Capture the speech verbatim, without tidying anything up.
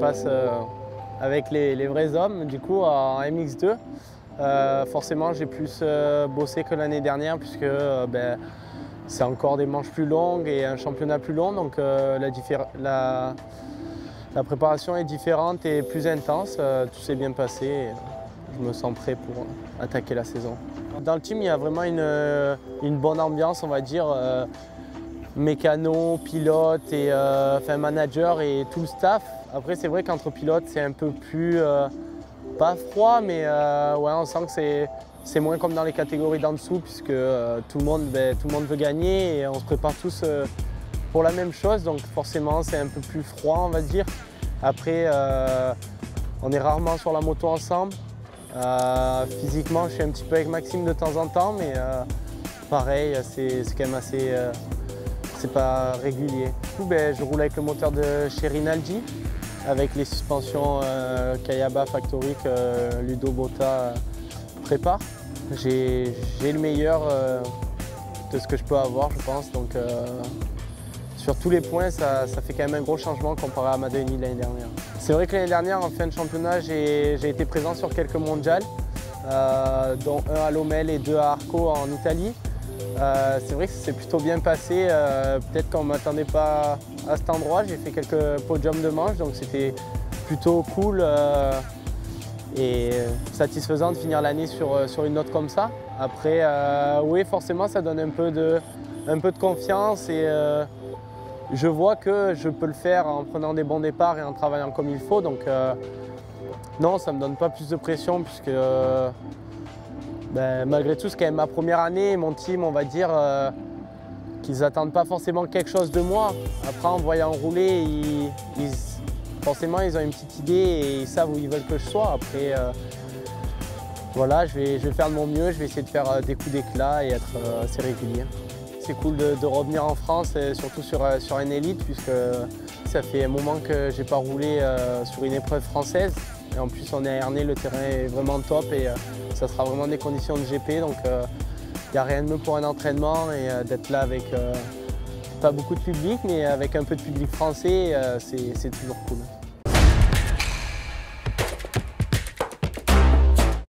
passe euh, avec les, les vrais hommes, du coup en M X deux. Euh, forcément j'ai plus euh, bossé que l'année dernière puisque euh, ben, c'est encore des manches plus longues et un championnat plus long, donc euh, la, la, la préparation est différente et plus intense. Euh, tout s'est bien passé et je me sens prêt pour attaquer la saison. Dans le team, il y a vraiment une, une bonne ambiance, on va dire. Euh, mécano, pilote et euh, enfin, manager et tout le staff. Après, c'est vrai qu'entre pilotes, c'est un peu plus, euh, pas froid, mais euh, ouais, on sent que c'est moins comme dans les catégories d'en dessous, puisque euh, tout, le monde, ben, tout le monde veut gagner et on se prépare tous euh, pour la même chose. Donc forcément, c'est un peu plus froid, on va dire. Après, euh, on est rarement sur la moto ensemble. Euh, physiquement, je suis un petit peu avec Maxime de temps en temps, mais euh, pareil, c'est quand même assez... Euh, c'est pas régulier. Du coup, ben, je roule avec le moteur de chez Rinaldi, avec les suspensions euh, Kayaba Factory que euh, Ludo Botta euh, prépare. J'ai le meilleur euh, de ce que je peux avoir, je pense. Donc, euh, sur tous les points, ça, ça fait quand même un gros changement comparé à Madeini l'année dernière. C'est vrai que l'année dernière, en fin de championnat, j'ai été présent sur quelques mondiales, euh, dont un à Lommel et deux à Arco en Italie. Euh, c'est vrai que ça s'est plutôt bien passé. Euh, Peut-être qu'on ne m'attendait pas à cet endroit. J'ai fait quelques podiums de manche, donc c'était plutôt cool euh, et satisfaisant de finir l'année sur, sur une note comme ça. Après, euh, oui, forcément, ça donne un peu de, un peu de confiance et euh, je vois que je peux le faire en prenant des bons départs et en travaillant comme il faut. Donc, euh, non, ça ne me donne pas plus de pression puisque euh, Ben, malgré tout, c'est quand même ma première année. Mon team, on va dire euh, qu'ils n'attendent pas forcément quelque chose de moi. Après, en voyant rouler, ils, ils, forcément, ils ont une petite idée et ils savent où ils veulent que je sois. Après, euh, voilà, je vais, je vais faire de mon mieux. Je vais essayer de faire euh, des coups d'éclat et être euh, assez régulier. C'est cool de, de revenir en France, et surtout sur, sur une élite, puisque ça fait un moment que je n'ai pas roulé euh, sur une épreuve française. Et en plus, on est à Ernée, le terrain est vraiment top et euh, ça sera vraiment des conditions de G P. Donc, il euh, n'y a rien de mieux pour un entraînement et euh, d'être là avec euh, pas beaucoup de public, mais avec un peu de public français, euh, c'est toujours cool.